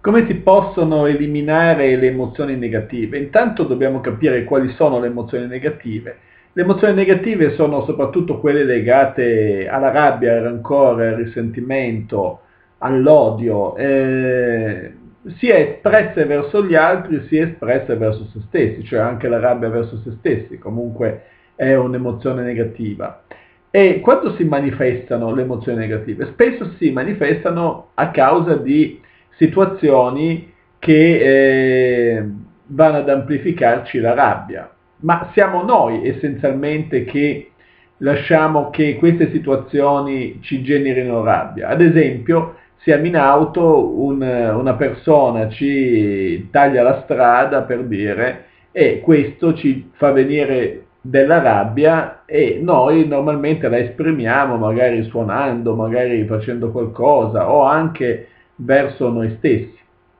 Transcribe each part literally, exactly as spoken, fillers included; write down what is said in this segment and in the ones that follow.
Come si possono eliminare le emozioni negative? Intanto dobbiamo capire quali sono le emozioni negative. Le emozioni negative sono soprattutto quelle legate alla rabbia, al rancore, al risentimento, all'odio, eh, sia espresse verso gli altri, sia espresse verso se stessi, cioè anche la rabbia verso se stessi, comunque è un'emozione negativa. E quando si manifestano le emozioni negative? Spesso si manifestano a causa di situazioni che eh, vanno ad amplificarci la rabbia, ma siamo noi essenzialmente che lasciamo che queste situazioni ci generino rabbia. Ad esempio, siamo in auto, un, una persona ci taglia la strada, per dire, e questo ci fa venire della rabbia e noi normalmente la esprimiamo magari suonando, magari facendo qualcosa o anche verso noi stessi,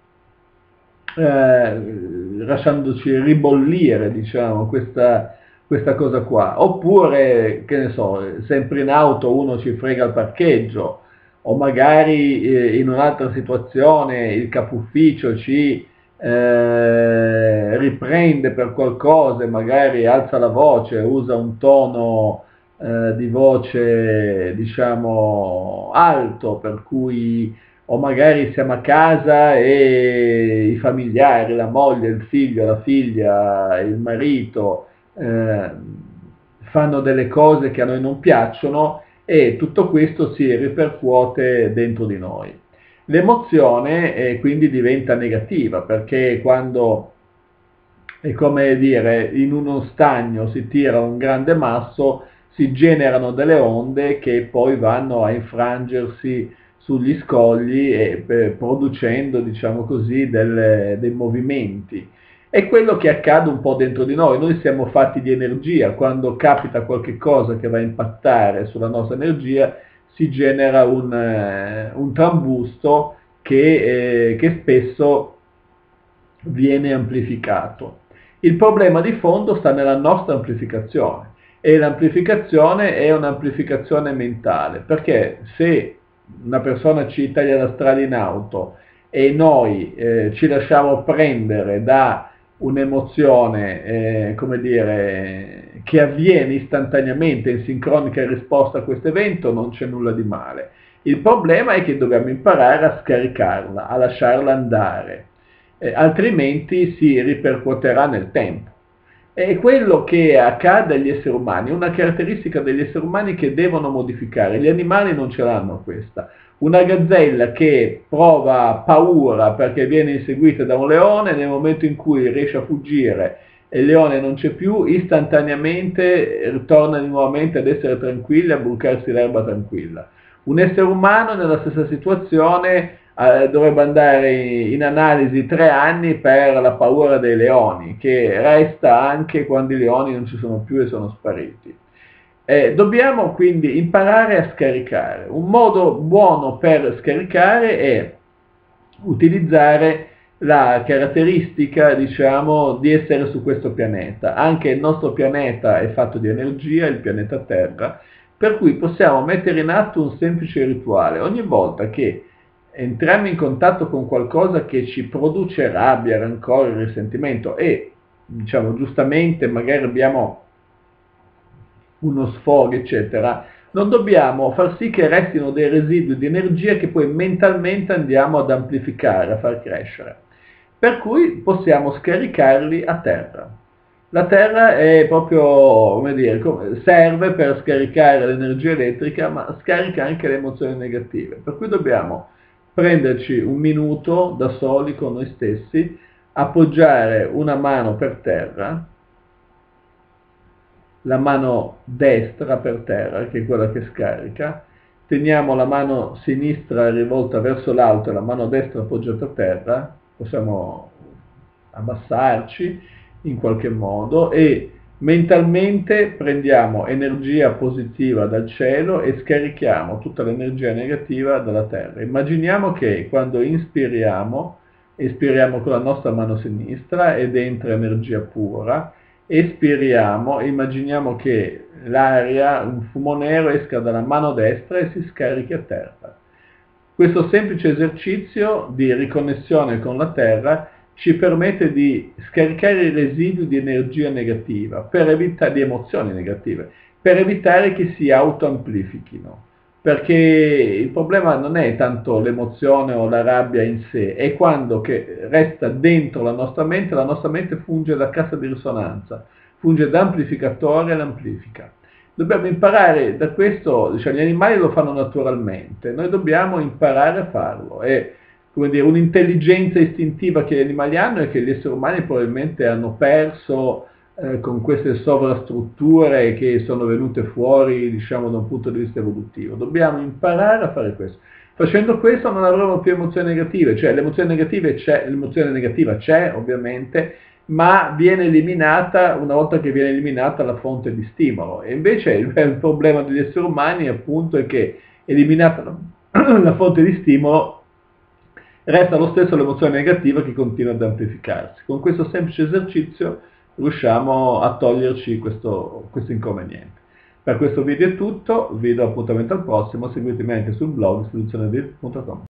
eh, lasciandoci ribollire, diciamo, questa, questa cosa qua. Oppure, che ne so, sempre in auto uno ci frega il parcheggio, o magari eh, in un'altra situazione il capo ufficio ci eh, riprende per qualcosa e magari alza la voce, usa un tono eh, di voce, diciamo, alto, per cui o magari siamo a casa e i familiari, la moglie, il figlio, la figlia, il marito eh, fanno delle cose che a noi non piacciono e tutto questo si ripercuote dentro di noi. L'emozione eh, quindi diventa negativa, perché quando, è come dire, in uno stagno si tira un grande masso, si generano delle onde che poi vanno a infrangersi sugli scogli e eh, producendo, diciamo così, delle, dei movimenti. È quello che accade un po' dentro di noi. Noi siamo fatti di energia, quando capita qualche cosa che va a impattare sulla nostra energia si genera un, eh, un trambusto che, eh, che spesso viene amplificato. Il problema di fondo sta nella nostra amplificazione e l'amplificazione è un'amplificazione mentale, perché se una persona ci taglia la strada in auto e noi eh, ci lasciamo prendere da un'emozione, eh, come dire, che avviene istantaneamente in sincronica risposta a questo evento, non c'è nulla di male. Il problema è che dobbiamo imparare a scaricarla, a lasciarla andare, eh, altrimenti si ripercuoterà nel tempo. È quello che accade agli esseri umani, una caratteristica degli esseri umani che devono modificare. Gli animali non ce l'hanno questa. Una gazzella che prova paura perché viene inseguita da un leone, nel momento in cui riesce a fuggire e il leone non c'è più, istantaneamente ritorna nuovamente ad essere tranquilla, a brucarsi l'erba tranquilla. Un essere umano nella stessa situazione eh, dovrebbe andare in analisi tre anni per la paura dei leoni, che resta anche quando i leoni non ci sono più e sono spariti. Eh, dobbiamo quindi imparare a scaricare. Un modo buono per scaricare è utilizzare la caratteristica, diciamo, di essere su questo pianeta. Anche il nostro pianeta è fatto di energia, il pianeta Terra, per cui possiamo mettere in atto un semplice rituale. Ogni volta che entriamo in contatto con qualcosa che ci produce rabbia, rancore, risentimento e, diciamo, giustamente magari abbiamo uno sfogo, eccetera, non dobbiamo far sì che restino dei residui di energia che poi mentalmente andiamo ad amplificare, a far crescere. Per cui possiamo scaricarli a terra. La terra è proprio, come dire, serve per scaricare l'energia elettrica, ma scarica anche le emozioni negative. Per cui dobbiamo prenderci un minuto da soli con noi stessi, appoggiare una mano per terra, la mano destra per terra, che è quella che scarica, teniamo la mano sinistra rivolta verso l'alto e la mano destra appoggiata a terra, possiamo abbassarci in qualche modo e mentalmente prendiamo energia positiva dal cielo e scarichiamo tutta l'energia negativa dalla terra. Immaginiamo che quando inspiriamo, espiriamo con la nostra mano sinistra ed entra energia pura, espiriamo, immaginiamo che l'aria, un fumo nero esca dalla mano destra e si scarichi a terra. Questo semplice esercizio di riconnessione con la Terra ci permette di scaricare i residui di energia negativa, per evitare, di emozioni negative, per evitare che si autoamplifichino. Perché il problema non è tanto l'emozione o la rabbia in sé, è quando che resta dentro la nostra mente, la nostra mente funge da cassa di risonanza, funge da amplificatore e l'amplifica. Dobbiamo imparare da questo, diciamo, gli animali lo fanno naturalmente, noi dobbiamo imparare a farlo. È, come dire, un'intelligenza istintiva che gli animali hanno e che gli esseri umani probabilmente hanno perso eh, con queste sovrastrutture che sono venute fuori, diciamo, da un punto di vista evolutivo. Dobbiamo imparare a fare questo. Facendo questo non avremo più emozioni negative, cioè l'emozione negativa c'è, l'emozione negativa c'è ovviamente, ma viene eliminata una volta che viene eliminata la fonte di stimolo. E invece il, il problema degli esseri umani appunto è che eliminata la, la fonte di stimolo resta lo stesso l'emozione negativa che continua ad amplificarsi. Con questo semplice esercizio riusciamo a toglierci questo, questo inconveniente. Per questo video è tutto, vi do appuntamento al prossimo, seguitemi anche sul blog soluzione punto com.